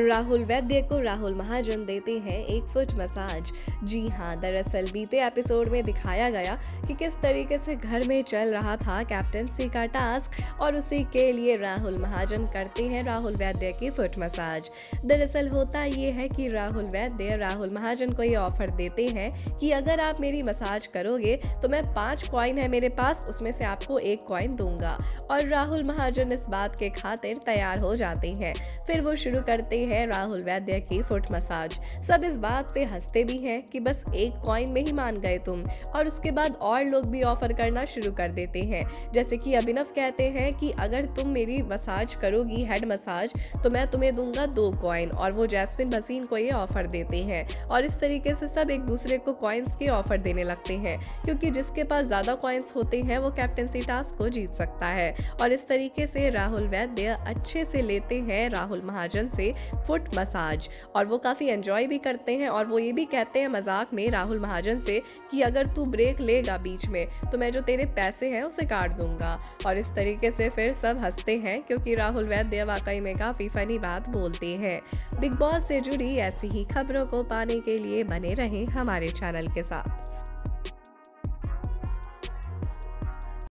राहुल वैद्य को राहुल महाजन देते हैं एक फुट मसाज। जी हाँ, दरअसल बीते एपिसोड में दिखाया गया कि किस तरीके से घर में चल रहा था कैप्टेंसी का टास्क और उसी के लिए राहुल महाजन करते हैं राहुल वैद्य की फुट मसाज। दरअसल होता ये है कि राहुल वैद्य राहुल महाजन को ये ऑफर देते हैं कि अगर आप मेरी मसाज करोगे तो मैं 5 कॉइन है मेरे पास, उसमें से आपको 1 कॉइन दूंगा। और राहुल महाजन इस बात के खातिर तैयार हो जाते हैं। फिर वो शुरू करते हैं राहुल वैद्य की फुट मसाज। सब इस बात पे हंसते भी हैं कि बस 1 कॉइन में ही मान गए तुम, और उसके बाद और लोग भी ऑफर करना शुरू कर देते हैं। जैसे कि अभिनव कहते हैं कि अगर तुम मेरी मसाज करोगी हेड मसाज तो मैं तुम्हें दूंगा 2 कॉइन, और वो जैस्मिन भसीन को ये ऑफर देते हैं। और इस तरीके से सब एक दूसरे को कॉइन्स के ऑफर देने लगते हैं, क्योंकि जिसके पास ज्यादा कॉइन्स होते हैं वो कैप्टेंसी टास्क को जीत सकता है। और इस तरीके से राहुल वैद्य अच्छे से लेते हैं राहुल महाजन से फुट मसाज, और वो काफ़ी एंजॉय भी करते हैं। और वो ये भी कहते हैं मजाक में राहुल महाजन से कि अगर तू ब्रेक लेगा बीच में तो मैं जो तेरे पैसे हैं उसे काट दूंगा। और इस तरीके से फिर सब हंसते हैं, क्योंकि राहुल वैद्य वाकई में काफ़ी फनी बात बोलते हैं। बिग बॉस से जुड़ी ऐसी ही खबरों को पाने के लिए बने रहें हमारे चैनल के साथ।